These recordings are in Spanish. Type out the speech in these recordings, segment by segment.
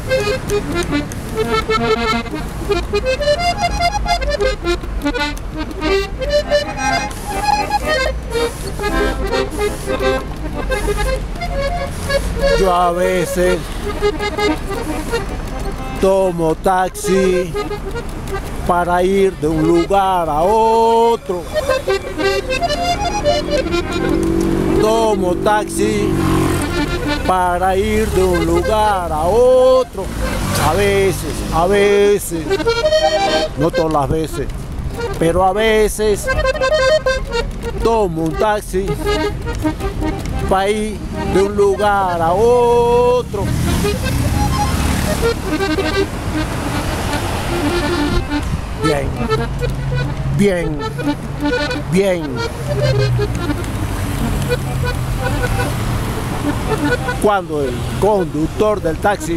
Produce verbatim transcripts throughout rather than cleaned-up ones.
Yo a veces tomo taxi para ir de un lugar a otro. Tomo taxi para ir de un lugar a otro. A veces, a veces, no todas las veces, pero a veces tomo un taxi para ir de un lugar a otro. Bien, bien, bien. Cuando el conductor del taxi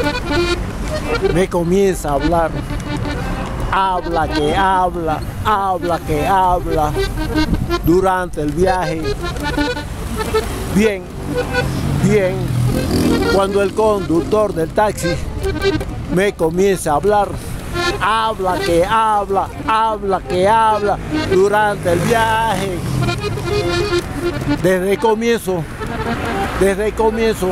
me comienza a hablar, habla que habla, habla que habla durante el viaje. Bien, bien. Cuando el conductor del taxi me comienza a hablar, habla que habla, habla que habla durante el viaje. Desde el comienzo, desde el comienzo,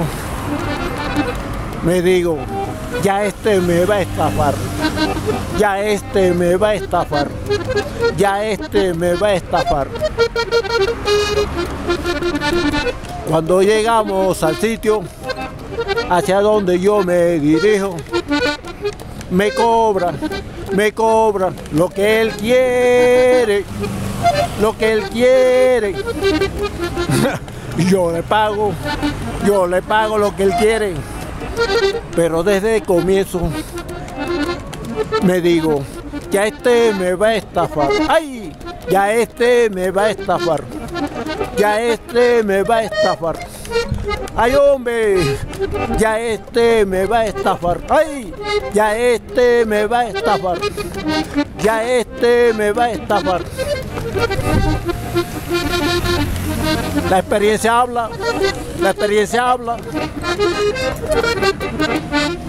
me digo, ya este me va a estafar, ya este me va a estafar, ya este me va a estafar. Cuando llegamos al sitio hacia donde yo me dirijo, me cobra, me cobra lo que él quiere, lo que él quiere. Yo le pago, yo le pago lo que él quiere, pero desde el comienzo me digo, ya este me va a estafar, ay, ya este me va a estafar, ya este me va a estafar, ay hombre, ya este me va a estafar, ay, ya este me va a estafar, ya este me va a estafar. La experiencia habla, la experiencia habla.